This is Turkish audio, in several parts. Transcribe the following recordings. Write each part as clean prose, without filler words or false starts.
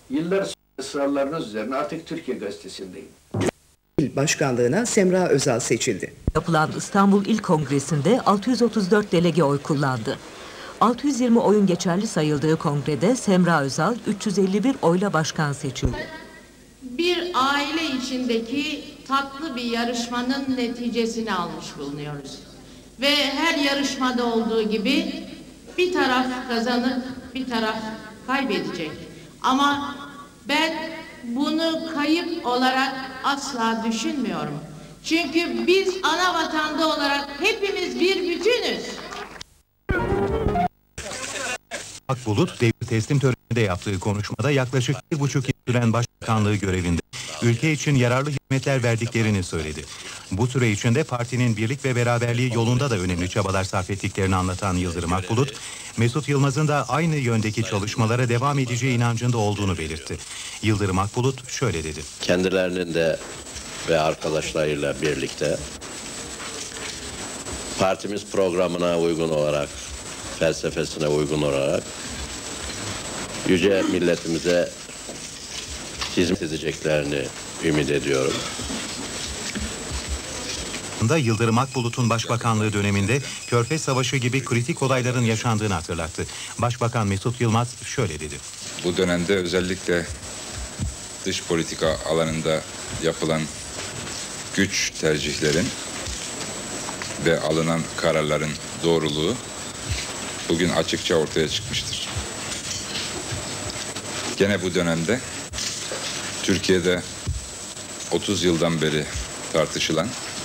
Yıllar sonra ısrarlarınız üzerine artık Türkiye Gazetesi'ndeyim. Başkanlığına Semra Özal seçildi. Yapılan İstanbul İl Kongresi'nde 634 delege oy kullandı. 620 oyun geçerli sayıldığı kongrede Semra Özal 351 oyla başkan seçildi. Bir aile içindeki tatlı bir yarışmanın neticesini almış bulunuyoruz. Ve her yarışmada olduğu gibi bir taraf kazanıp bir taraf kaybedecek. Ama ben bunu kayıp olarak asla düşünmüyorum. Çünkü biz ana vatanda olarak hepimiz bir bütünüz. Akbulut, devir teslim töreninde yaptığı konuşmada yaklaşık 1,5 yıl süren başbakanlığı görevinde ülke için yararlı hizmetler verdiklerini söyledi. Bu süre içinde partinin birlik ve beraberliği yolunda da önemli çabalar sarf ettiklerini anlatan Yıldırım Akbulut, Mesut Yılmaz'ın da aynı yöndeki çalışmalara devam edeceği inancında olduğunu belirtti. Yıldırım Akbulut şöyle dedi. Kendilerinin de ve arkadaşlarıyla birlikte partimiz programına uygun olarak, felsefesine uygun olarak yüce milletimize hizmet edeceklerini ümit ediyorum. Yıldırım Akbulut'un başbakanlığı döneminde Körfez Savaşı gibi kritik olayların yaşandığını hatırlattı. Başbakan Mesut Yılmaz şöyle dedi. Bu dönemde özellikle dış politika alanında yapılan güç tercihlerin ve alınan kararların doğruluğu bugün açıkça ortaya çıkmıştır. Gene bu dönemde Türkiye'de 30 yıldan beri tartışılan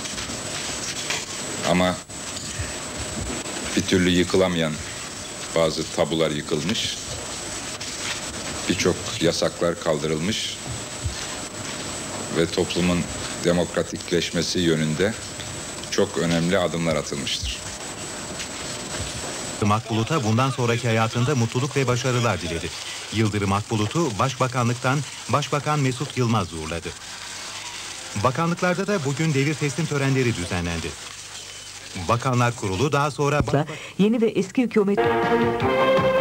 ama bir türlü yıkılamayan bazı tabular yıkılmış, birçok yasaklar kaldırılmış ve toplumun demokratikleşmesi yönünde çok önemli adımlar atılmıştır. Yıldırım Akbulut'a bundan sonraki hayatında mutluluk ve başarılar diledi. Yıldırım Akbulut'u başbakanlıktan Başbakan Mesut Yılmaz uğurladı. Bakanlıklarda da bugün devir teslim törenleri düzenlendi. Bakanlar Kurulu daha sonra Yeni ve eski hükümet